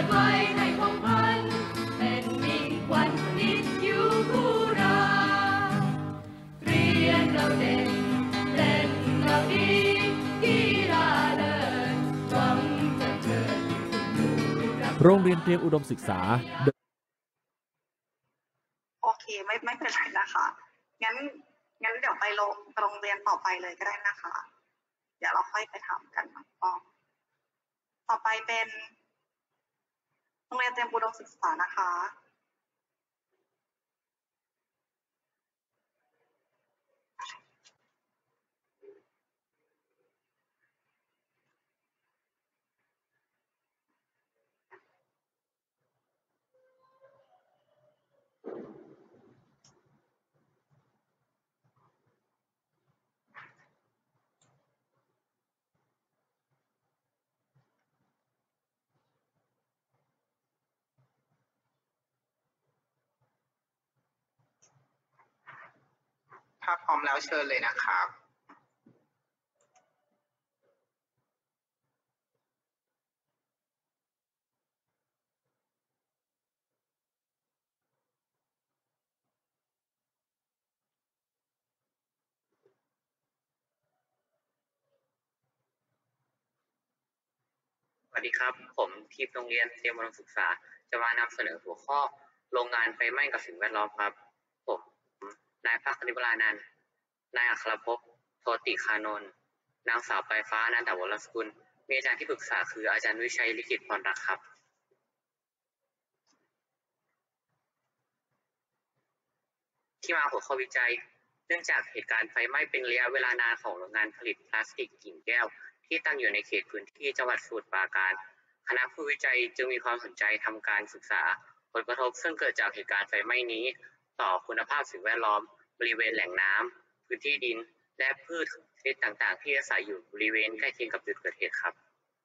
ไว้ในพงพันธุ์เป็นมิตรขวัญนิดอยู่คู่เราเรียนเราเด่นเล่นเราดีกีฬาเลิศหวังจะเชิญโรงเรียนเตรียมอุดมศึกษาโอเคไม่เป็นไรนะคะงั้นเดี๋ยวไปโรงเรียนต่อไปเลยก็ได้นะคะเดี๋ยวเราค่อยไปทำกันต่อไปเป็นโรงเรียนเตรียมอุดมศึกษานะคะถ้าพร้อมแล้วเชิญเลยนะครับสวัสดีครับผมทีมโรงเรียนเตรียมอุดมศึกษาจะมานำเสนอหัวข้อโรงงานไฟไหม้กับสิ่งแวดล้อมครับผมนายภาคณิบลานันท์นายอัครภพโทติคานนท์นางสาวปลายฟ้านันทวรสกุลมีอาจารย์ที่ปรึกษาคืออาจารย์วิชัยลิขิตพรรักครับที่มาหัวข้อวิจัยเนื่องจากเหตุการณ์ไฟไหม้เป็นระยะเวลานานของโรงงานผลิตพลาสติกกิ่งแก้วที่ตั้งอยู่ในเขตพื้นที่จังหวัดสมุทรปราการคณะผู้วิจัยจึงมีความสนใจทำการศึกษาผลกระทบซึ่งเกิดจากเหตุการณ์ไฟไหม้นี้ต่อคุณภาพสิ่งแวดล้อมบริเวณแหล่งน้ำพื้นที่ดินและพืชชนิดต่างๆที่อาศัยอยู่บริเวณใกล้เคียงกับจุดเกิดเหตุครับ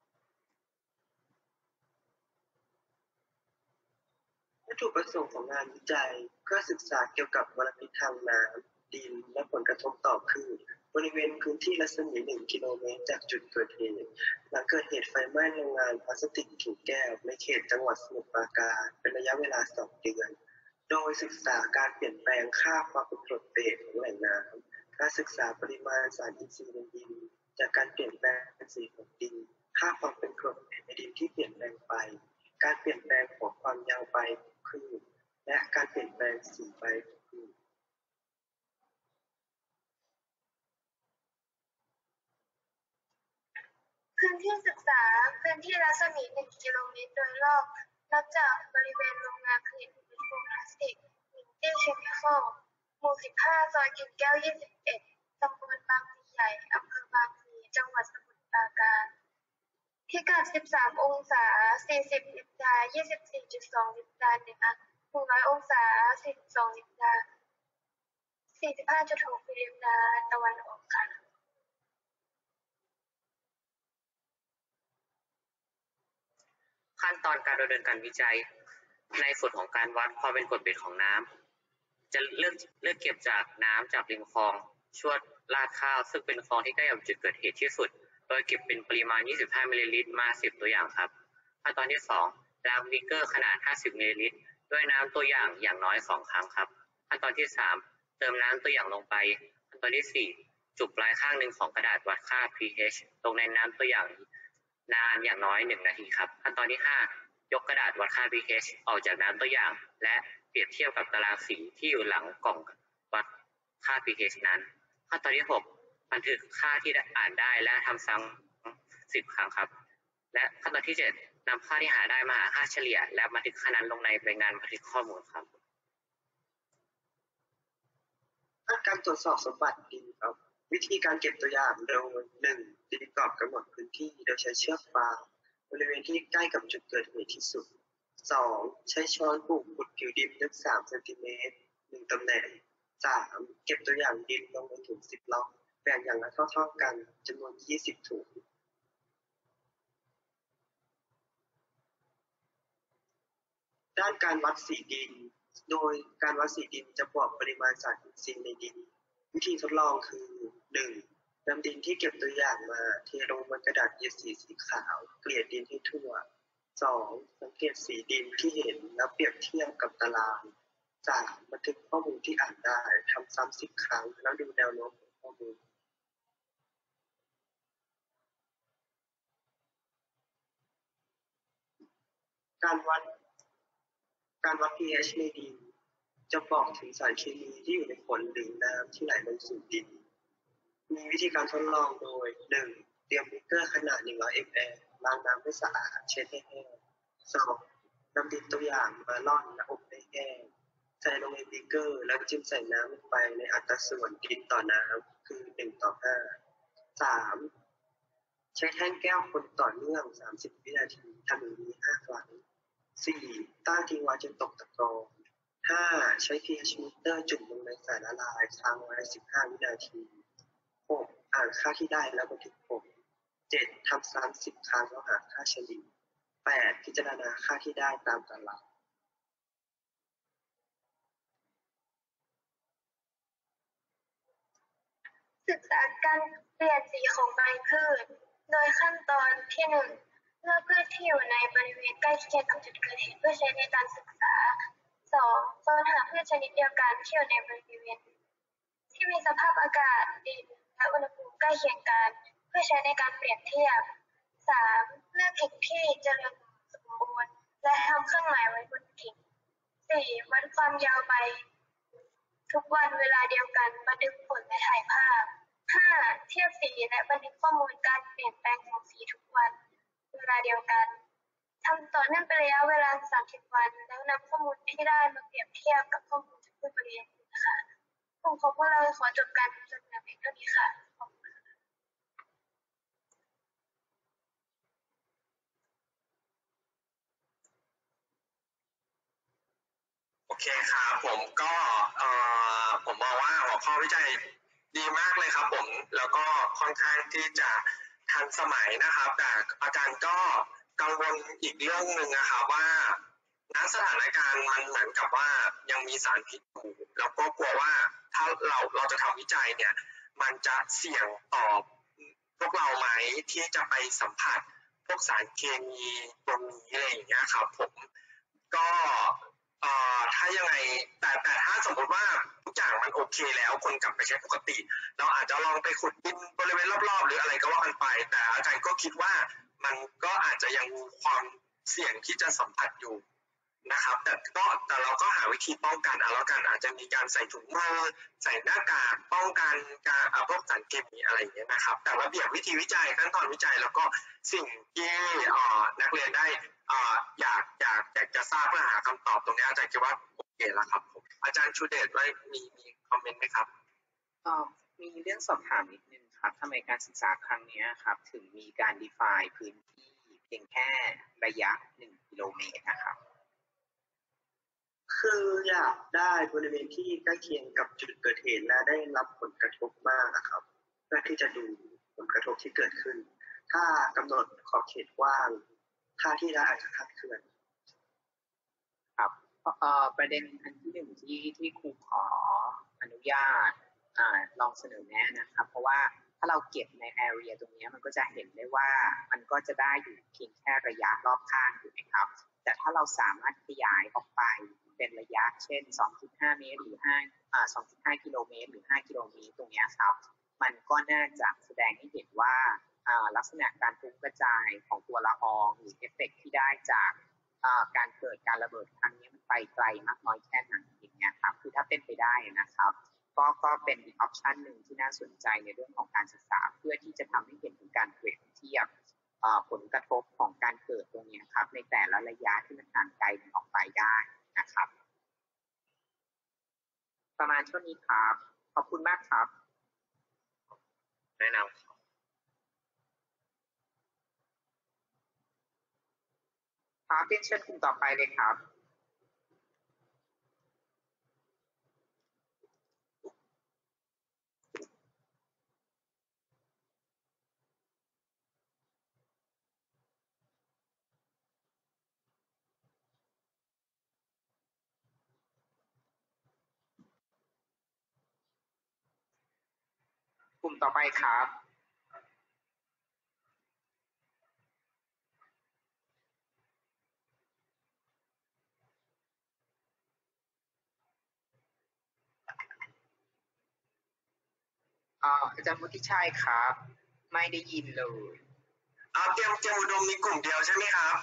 วัตถุประสงค์ของงานวิจัยเพื่อศึกษาเกี่ยวกับมลพิษทางน้ำดินและผลกระทบต่อพืชบริเวณพื้นที่รัศมี 1 กิโลเมตรจากจุดเกิดเหตุหลังเกิดเหตุไฟไหม้โรงงานพลาสติกกิ่งแก้วในเขตจังหวัดสมุทรปราการเป็นระยะเวลา 2 เดือนโดยศึกษาการเปลี่ยนแปลงค่าความเป็นกรดเบสของแหล่งน้ำการศึกษาปริมาณสารอินทรีย์ในดินจากการเปลี่ยนแปลงสีของดินค่าความเป็นกรดเบสในดินที่เปลี่ยนแปลงไปการเปลี่ยนแปลงของความยาวใบของพืชและการเปลี่ยนแปลงสีใบของพืชพื้นที่ศึกษาพื้นที่รัศมี 1 กิโลเมตรโดยรอบนับจากบริเวณโรงงานผลิตอุปกรณ์พลาสติกมินตี้เคมีคอลหมู่ 15 ซอยกิ่งแก้ว 21 ตำบลบางพลีใหญ่ อำเภอบางพลี จังหวัดสมุทรปราการพิกัด 13 องศา 40 ลิบดา 24.2 ลิบดาเหนือ 100 องศา 42 ลิบดา 45.6 ลิบดาตะวันออกค่ะขั้นตอนการดำเนินการวิจัยในส่วนของการวัดความเป็นกรดเบสของน้ำจะเลือกเก็บจากน้ำจากริมคลองชวดลาดข้าวซึ่งเป็นคลองที่ใกล้กับจุดเกิดเหตุที่สุดโดยเก็บเป็นปริมาณ 25 มิลลิลิตรมา 10 ตัวอย่างครับขั้นตอนที่ 2 ล้างบีเกอร์ขนาด 50 มิลลิลิตรด้วยน้ำตัวอย่างน้อย 2 ครั้งครับขั้นตอนที่ 3 เติมน้ำตัวอย่างลงไปขั้นตอนที่ 4 จุกปลายข้างหนึ่งของกระดาษวัดค่า pH ลงในน้ำตัวอย่างนานอย่างน้อย 1 นาทีครับขั้นตอนที่ 5 ยกกระดาษวัดค่า pH ออกจากน้ำตัวอย่างและเปรียบเทียบกับตารางสีที่อยู่หลังกล่องวัดค่า pH นั้นขั้นตอนที่ 6 บันทึกค่าที่อ่านได้และทำซ้ำ10 ครั้งครับและขั้นตอนที่ 7 นำค่าที่หาได้มาหาค่าเฉลี่ยและบันทึกค่านั้นลงในใบงานบันทึกข้อมูลครับการตรวจสอบสมบัติดินครับวิธีการเก็บตัวอย่างโดย 1. ตีกรอบกำหนดพื้นที่โดยใช้เชือกฟางบริเวณที่ใกล้กับจุดเกิดเหตุที่สุด 2. ใช้ช้อนปูขุดผิวดินลึก 3 เซนติเมตร 1 ตำแหน่ง 3. เก็บตัวอย่างดินลงในถุง10 ล็อกแบ่งอย่างละเท่าๆกันจำนวน 20 ถุงด้านการวัดสีดินโดยการวัดสีดินจะบอกปริมาณสารอินทรีย์ในดินวิธีทดลองคือ 1. นำดินที่เก็บตัวอย่างมาเทลงบนกระดาษ A4 สีขาวเกลี่ยดินให้ทั่ว 2. สังเกตสีดินที่เห็นแล้วเปรียบเทียบกับตาราง 3. บันทึกข้อมูลที่อ่านได้ทำซ้ำ10 ครั้งแล้วดูแนวโน้มของข้อมูลการวัด pH ในดินจะบอกถึงสารเคมีที่อยู่ในฝนหรือน้ำที่ไหลลงสู่ดิน มีวิธีการทดลองโดย 1. เตรียมบีกเกอร์ขนาด 100 ml ล้างน้ำให้สะอาดเช็ดให้แห้ง 2. นำดินตัวอย่างมาร่อนและอบให้แห้งใส่ลงในบีกเกอร์แล้วจิ้มใส่น้ำลงไปในอัตราส่วนดินต่อน้ำคือ 1:5 3. ใช้แท่งแก้วคนต่อเนื่อง 30 วินาทีทำอย่างนี้ 5 ครั้ง 4. ตั้งทิ้งไว้จนตกตะกอน 5. ใช้ pH meter จุ่มลงในสารละลายค้างไว้ 15 วินาที 6. อ่านค่าที่ได้แล้วบันทึกผล 7. ทำซ้ำ10 ครั้งแล้วหาค่าเฉลี่ย 8. พิจารณาค่าที่ได้ตามตารางศึกษาการเปลี่ยนสีของใบพืช โดยขั้นตอนที่ 1. เลือกพืชที่อยู่ในบริเวณใกล้เคียงกับจุดเกิดเหตุเพื่อใช้ในการศึกษา 2. ค้นหาพืชชนิดเดียวกันที่อยู่ในบริเวณที่มีสภาพอากาศดินและอุณหภูมิใกล้เคียงกันเพื่อใช้ในการเปรียบเทียบ 3. เลือกกิ่งที่เจริญสมบูรณ์และทำเครื่องหมายไว้บนกิ่ง 4. วัดความยาวใบทุกวันเวลาเดียวกันบันทึกผลและถ่ายภาพ 5. เทียบสีและบันทึกข้อมูลการเปลี่ยนแปลงของสีทุกวันเวลาเดียวกันทำต่อเนื่องเป็นระยะเวลา 30 วันแล้วนำข้อมูลที่ได้มาเปรียบเทียบกับข้อมูลจากผู้บริหารนะคะกลุ่มของพวกเราขอจบการนำเสนอเพียงเท่านี้ค่ะขอบคุณค่ะโอเคครับผมก็ผมมองว่าหัวข้อวิจัยดีมากเลยครับผมแล้วก็ค่อนข้างที่จะทันสมัยนะครับแต่อาจารย์ก็กังวลอีกเรื่องหนึ่งนะครับว่าณสถานการณ์มันเหมือนกับว่ายังมีสารพิษอยู่แล้วก็กลัวว่าถ้าเราจะทำวิจัยเนี่ยมันจะเสี่ยงต่อพวกเราไหมที่จะไปสัมผัสพวกสารเคมีตรงนี้อะไรอย่างเงี้ยครับผมก็ถ้ายังไงแต่ถ้าสมมติว่าทุกอย่างมันโอเคแล้วคนกลับไปใช้ปกติเราอาจจะลองไปขุดดินบริเวณรอบๆหรืออะไรก็ว่ากันไปแต่อาจารย์ก็คิดว่ามันก็อาจจะยังมีความเสี่ยงที่จะสัมผัสอยู่นะครับแต่เราก็หาวิธีป้องกันแล้วกันอาจจะมีการใส่ถุงมือใส่หน้ากากป้องกันการพวกสารเคมีอะไรอย่างเงี้ยนะครับแต่ระเบียบวิธีวิจัยขั้นตอนวิจัยแล้วก็สิ่งที่นักเรียนได้อยากจะทราบเพื่อหาคำตอบตรงนี้อาจารย์คิดว่าโอเคแล้วครับผมอาจารย์ชูเดชไว้มีคอมเมนต์ไหมครับมีเรื่องสอบถามนิดนึงครับทำไมการศึกษาครั้งนี้ครับถึงมีการ define พื้นที่เพียงแค่ระยะ1 กิโลเมตรนะครับคืออยากได้บริเวณที่ใกล้เคียงกับจุดเกิดเหตุและได้รับผลกระทบมากนะครับเพื่อที่จะดูผลกระทบที่เกิดขึ้นถ้ากำหนดขอบเขตกว้างค่าที่ได้อาจจะคลาดเคลื่อนครับประเด็นอันที่หนึ่งที่ครูขออนุญาตลองเสนอแนะนะครับเพราะว่าถ้าเราเก็บใน area ตรงนี้มันก็จะเห็นได้ว่ามันก็จะได้อยู่เพียงแค่ระยะรอบข้างถูกไหมครับแต่ถ้าเราสามารถขยายออกไปเป็นระยะเช่น 2.5 เมตรหรือ2.5 กิโลเมตรหรือ5 กิโลเมตรตรงนี้ครับมันก็น่าจะแสดงให้เห็นว่าลักษณะการฟุ้งกระจายของตัวละอองหรือเอฟเฟกต์ที่ได้จากการเกิดการระเบิดครั้งนี้มันไปไกลมากน้อยแค่ไหนอย่างเงี้ยครับคือถ้าเป็นไปได้นะครับก็เป็นอีกออปชันหนึ่งที่น่าสนใจในเรื่องของการศึกษาเพื่อที่จะทำให้เห็นถึงการเปรียบเทียบผลกระทบของการเกิดตรงนี้ครับในแต่ละระยะที่มันห่างไกลออกไปได้นะครับประมาณเท่านี้ครับขอบคุณมากครับแนะนำครับเรียนเชิญกลุ่มต่อไปเลยครับกลุ่มต่อไปครับอาจารย์วุฒิชัยครับไม่ได้ยินเลยเตรียมอุดมมีกลุ่มเดียวใช่ไหมครับ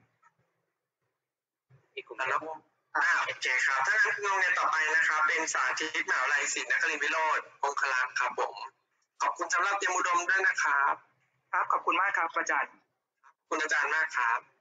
อีกกลุ่มเดียวโอเคครับถ้างั้นโรงเรียนต่อไปนะครับเป็นสาธิตมหาวิทยาลัยศิลป์นครินทร์วิโรจน์องคลักษ์ครับผมขอบคุณสำหรับเตรียมอุดมด้วยนะครับครับขอบคุณมากครับอาจารย์คุณอาจารย์มากครับ